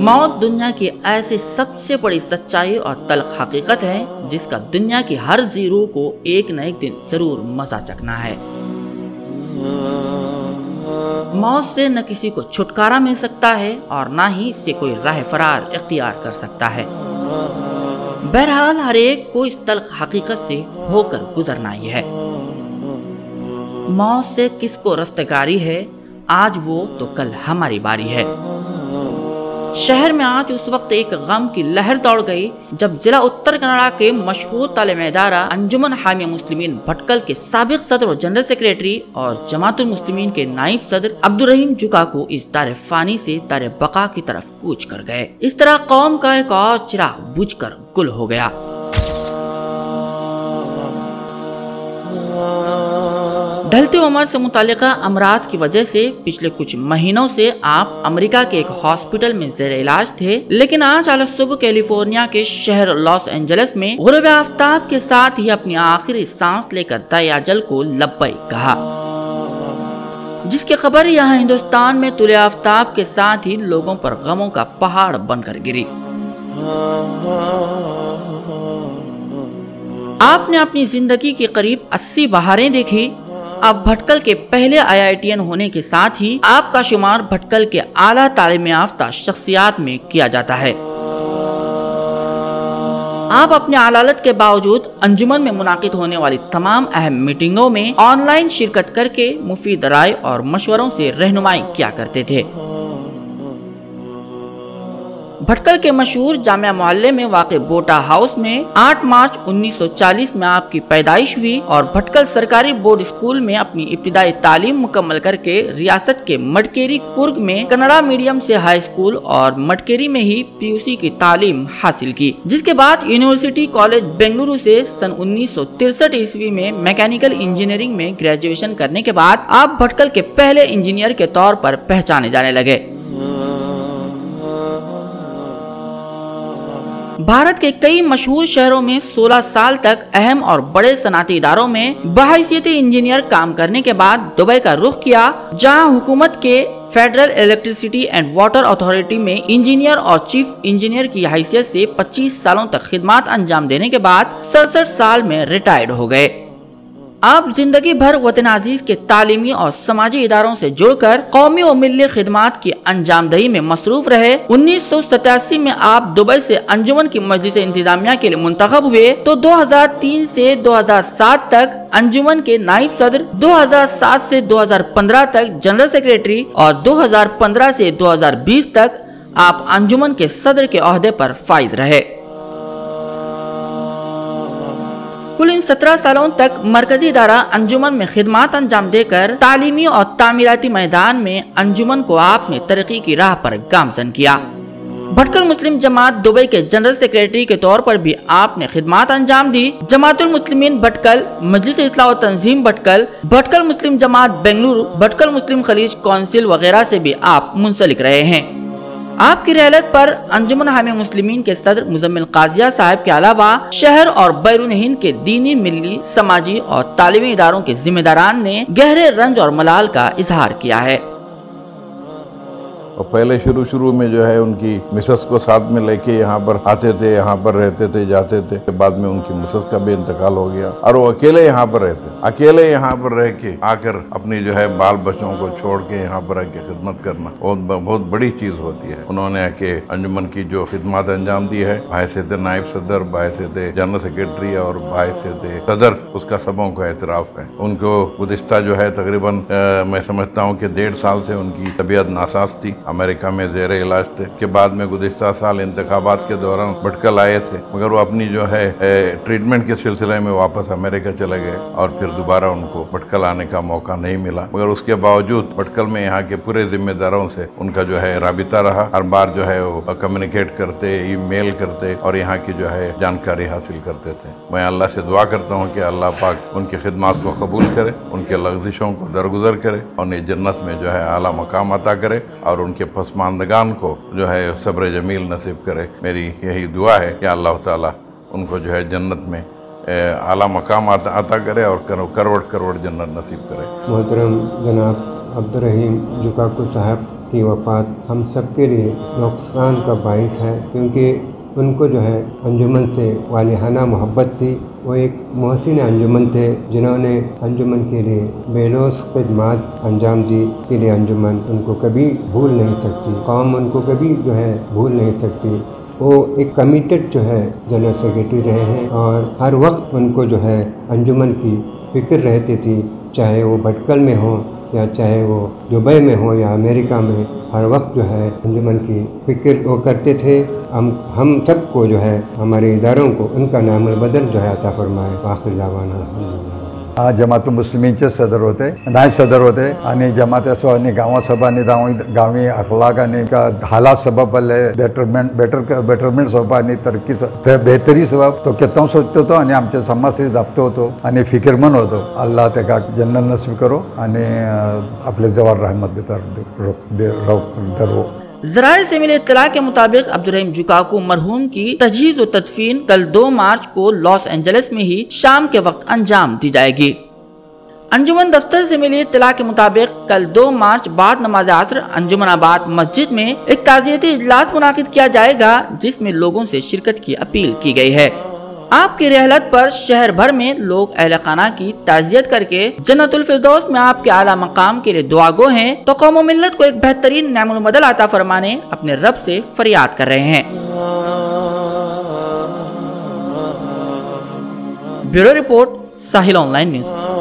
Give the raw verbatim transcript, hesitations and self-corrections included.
मौत दुनिया की ऐसी सबसे बड़ी सच्चाई और तल्ख हकीकत है जिसका दुनिया की हर जीरो को एक न एक दिन जरूर मजा चखना है। मौत से न किसी को छुटकारा मिल सकता है और न ही इससे कोई राह फरार इख्तियार कर सकता है। बहरहाल हर एक को इस तल्ख हकीकत से होकर गुजरना ही है। मौत से किसको रस्तगारी है, आज वो तो कल हमारी बारी है। शहर में आज उस वक्त एक गम की लहर दौड़ गई जब जिला उत्तर कन्नड़ा के मशहूर तालीमी इदारा अंजुमन हामिया मुस्लिमीन भटकल के साबिक सदर और जनरल सेक्रेटरी और जमातुल मुस्लिमीन के नाइब सदर अब्दुर रहीम जुका को इस दारे फानी से दारे बका की तरफ कूच कर गए। इस तरह कौम का एक और चिराग बुझकर गुल हो गया। ढलती उम्र से मुतालिका अमराज की वजह से पिछले कुछ महीनों से आप अमेरिका के एक हॉस्पिटल में जेर इलाज थे, लेकिन आज आला सुबह कैलिफोर्निया के शहर लॉस एंजलिस में गुरूब आफ्ताब के साथ ही अपनी आखिरी सांस लेकर दयाजल को लब्बैक कहा, जिसकी खबर यहाँ हिंदुस्तान में तुले आफ्ताब के साथ ही लोगों पर गमों का पहाड़ बनकर गिरी। आपने अपनी जिंदगी की करीब अस्सी बहारें देखी। अब भटकल के पहले आई आई टी एन होने के साथ ही आपका शुमार भटकल के आला तालीम याफ्ता शख्सियात में किया जाता है। आप अपने आलालत के बावजूद अंजुमन में मुनाकिद होने वाली तमाम अहम मीटिंगों में ऑनलाइन शिरकत करके मुफीद राय और मशवरों से रहनुमाई किया करते थे। भटकल के मशहूर जामिया मोहल्ले में वाक़े बोटा हाउस में आठ मार्च उन्नीस सौ चालीस में आपकी पैदाइश हुई और भटकल सरकारी बोर्ड स्कूल में अपनी इब्तिदाई तालीम मुकम्मल करके रियासत के मटकेरी कुर्ग में कन्नड़ा मीडियम से हाई स्कूल और मटकेरी में ही पी यू सी की तालीम हासिल की, जिसके बाद यूनिवर्सिटी कॉलेज बेंगलुरु से सन उन्नीस सौ तिरसठ ईस्वी में मैकेनिकल इंजीनियरिंग में ग्रेजुएशन करने के बाद आप भटकल के पहले इंजीनियर के तौर पर पहचाने जाने लगे। भारत के कई मशहूर शहरों में सोलह साल तक अहम और बड़े सनअती इदारों में बहैसियत इंजीनियर काम करने के बाद दुबई का रुख किया, जहां हुकूमत के federal electricity and water authority में इंजीनियर और चीफ इंजीनियर की हैसियत से पच्चीस सालों तक खिदमत अंजाम देने के बाद सड़सठ साल में रिटायर्ड हो गए। आप जिंदगी भर वतन अजीज के तालीमी और समाजी इदारों से जुड़कर कौमी और मिल्ली खिदमात की अंजामदही में मसरूफ रहे। उन्नीस सौ सतासी में आप दुबई से अंजुमन की मजलिस इंतजामिया के लिए मुंतखब हुए तो दो हज़ार तीन से दो हज़ार सात तक अंजुमन के नाइब सदर, दो हज़ार सात से दो हज़ार पंद्रह तक जनरल सेक्रेटरी और दो हज़ार पंद्रह से दो हज़ार बीस तक आप अंजुमन के सदर के ओहदे पर फाइज रहे। कुल इन सत्रह सालों तक मरकजी इदारा अंजुमन में खिदमत अंजाम देकर तालीमी और तामीराती मैदान में अंजुमन को आपने तरक्की की राह पर गामजन किया। भटकल मुस्लिम जमात दुबई के जनरल सेक्रेटरी के तौर पर भी आपने खिदमत अंजाम दी। जमातुल मुस्लिमीन Bhatkal, Majlis Islah wa Tanzeem Bhatkal, Bhatkal Muslim Jamaat Bengaluru, Bhatkal Muslim Khaleej council वगैरह से भी आप मुंसलिक रहे हैं। आपकी रहलत पर अंजुमन हामिया मुस्लिमीन के सदर मुजम्मिल काजिया साहब के अलावा शहर और बैरून हिंद के दीनी, मिली, समाजी और तालीमी इदारों के जिम्मेदारान ने गहरे रंज और मलाल का इजहार किया है। और पहले शुरू शुरू में जो है उनकी मिसेस को साथ में लेके यहाँ पर आते थे, यहाँ पर रहते थे, जाते थे। बाद में उनकी मिसेस का भी इंतकाल हो गया और वो अकेले यहाँ पर रहते, अकेले यहाँ पर रह के आकर अपनी जो है बाल बच्चों को छोड़ के यहाँ पर आके खिदमत करना बहुत बहुत बड़ी चीज होती है। उन्होंने आके अंजुमन की जो खिदमत अंजाम दी है, बायसेत नायब सदर, बायसेत जनरल सेक्रेटरी और बायसेत सदर, उसका सबों को एतराफ है। उनको गुज़िश्ता जो है तकरीबन मैं समझता हूँ कि डेढ़ साल से उनकी तबीयत नासाज थी, अमेरिका में जेर इलाज थे। के बाद में गुज़िश्ता साल इंतखाबात के दौरान भटकल आए थे, मगर वो अपनी जो है ट्रीटमेंट के सिलसिले में वापस अमेरिका चले गए और फिर दोबारा उनको भटकल आने का मौका नहीं मिला। मगर उसके बावजूद भटकल में यहाँ के पूरे जिम्मेदारों से उनका जो है राबिता रहा। हर बार जो है वो कम्युनिकेट करते, ईमेल करते और यहाँ की जो है जानकारी हासिल करते थे। मैं अल्लाह से दुआ करता हूँ कि अल्लाह पाक उनकी खिदमत को कबूल करे, उनके लग़ज़िशों को दरगुजर करे और उन्हें जन्नत में जो है आला मकाम अता करे और उनके पसमानदगान को जो है सब्र जमील नसीब करे। मेरी यही दुआ है कि अल्लाह ताला उनको जो है जन्नत में आला मकाम अता करे और करोड़ करोड़ जन्नत नसीब करे। मोहतरम जनाब अब्दुर रहीम जुकाको साहब, की वफ़ात हम सबके लिए नुकसान का बाइस है, क्योंकि उनको जो है अंजुमन से वालिहाना मोहब्बत थी। वो एक मोहसिन अंजुमन थे जिन्होंने अंजुमन के लिए बेलौस खिदमत अंजाम दी। के लिए अंजुमन उनको कभी भूल नहीं सकती, कौम उनको कभी जो है भूल नहीं सकती। वो एक कमिटेड जो है जनरल सेक्रेटरी रहे हैं और हर वक्त उनको जो है अंजुमन की फ़िक्र रहती थी, चाहे वो भटकल में हो या चाहे वो दुबई में हो या अमेरिका में, हर वक्त जो है अंजुमन की फ़िक्र वो करते थे। हम हम सबको जो है हमारे इदारों को उनका नाम बदल जो है अता फरमाए। आखिर दावाना अल्हम्दुलिल्लाह। जमात मुस्लिमींचे सदर होते, नायब सदर होते आणि जमात असवानी गांवा सभानी गांवी गांवी अखलाक आणि का हालात सबब बेटरमेंट बेटर बेटरमेंट सबब आणि तरक्की ते बेहतरी सबब तो केतां सोचतो तो आणि आमचे समाज से दापतो होतो आणि फिकिरमंद होतो। अल्लाह तेका जन्नत नसीब करो आणि आपले जवार रहमत दे। ज़राए से मिले इत्तला के मुताबिक अब्दुर्रहीम जुकाकू मरहूम की तजहीज़ व तदफीन कल दो मार्च को लॉस एंजलिस में ही शाम के वक्त अंजाम दी जाएगी। अंजुमन दफ्तर से मिली इत्तला के मुताबिक कल दो मार्च बाद नमाज असर अंजुमनाबाद मस्जिद में एक ताज़ियती इजलास मुनाकिद किया जाएगा, जिसमें लोगों से शिरकत की अपील की गई है। आपकी रहलत पर शहर भर में लोग अहले खाना की ताज़ियत करके जन्नतुल फिरदौस में आपके आला मकाम के लिए दुआगो हैं, तो कौम मिल्लत को एक बेहतरीन नेमुल मदल अता फरमाने अपने रब से फरियाद कर रहे हैं। Bureau report, Sahil online news.